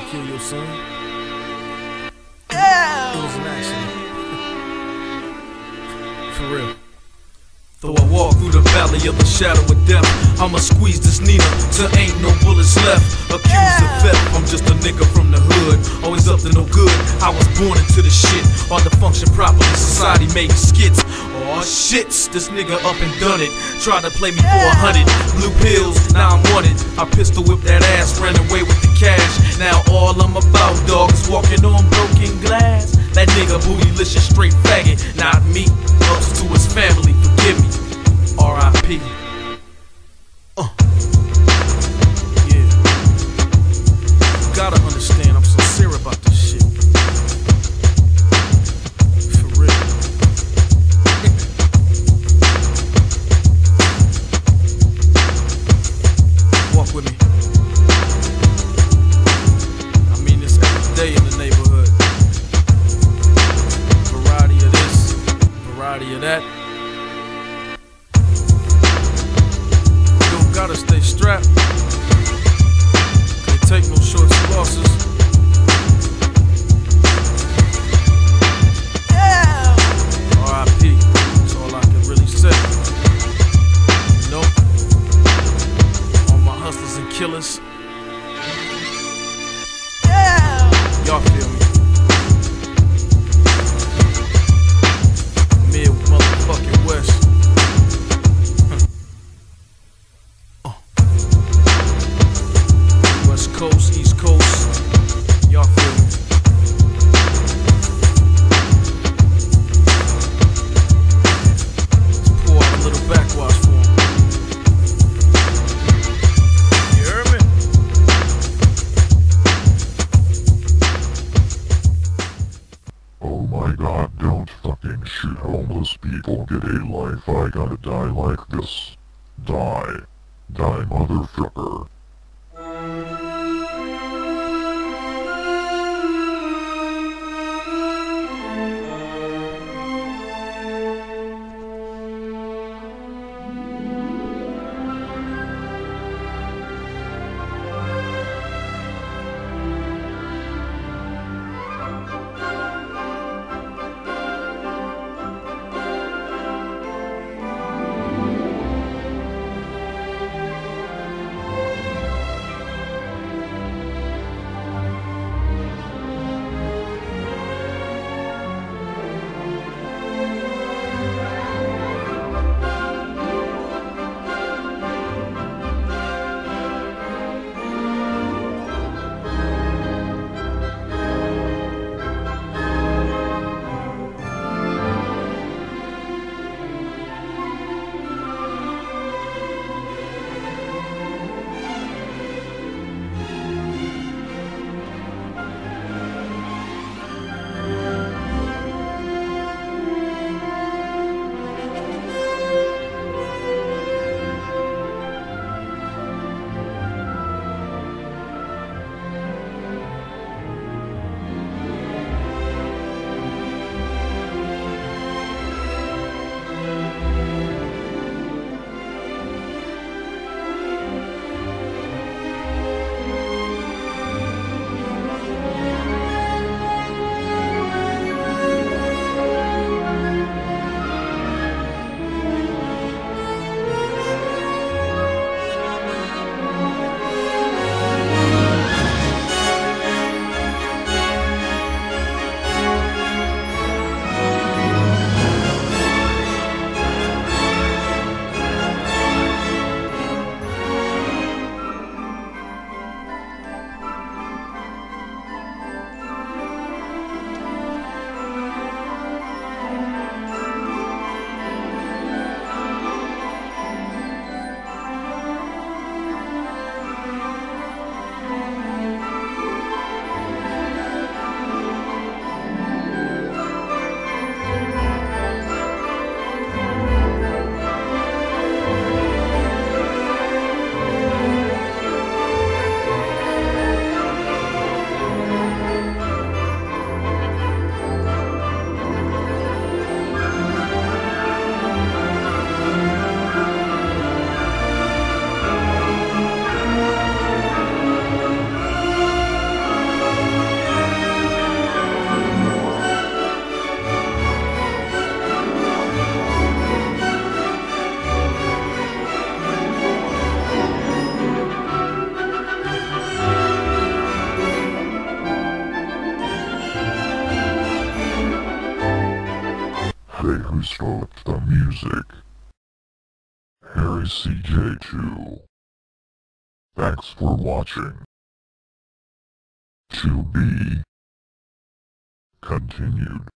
kill your son? It was an accident. For real. Though I walk through the valley of the shadow of death, I'ma squeeze this Nina till ain't no bullets left. Accused of theft, I'm just a nigga from the hood, always up to no good. I was born into the shit, hard to function properly, society made skits. Aw shits, this nigga up and done it. Tried to play me for 100 blue pills, now I'm wanted. I pistol whipped that ass, ran away with the cash. Now all I'm about, dog, is walking on broken glass. That nigga bootylicious, straight faggot, not me. Ups to his family, forgive me. R.I.P. Yeah. You gotta understand, I'm sincere about this shit. For real. Walk with me. I mean this every day in the neighborhood. Variety of this, variety of that. Gotta stay strapped. Can't take no shorts and losses. R.I.P. That's all I can really say. You know? All my hustlers and killers. Y'all feel me? Mid motherfucking West. Coast, East Coast, y'all feel me? Let's pour out a little backwash for him. You heard me? Oh my god, don't fucking shoot homeless people, get a life, I gotta die like this. Die. Die, motherfucker. who stopped the music. Harry CJ2. Thanks for watching. To be continued.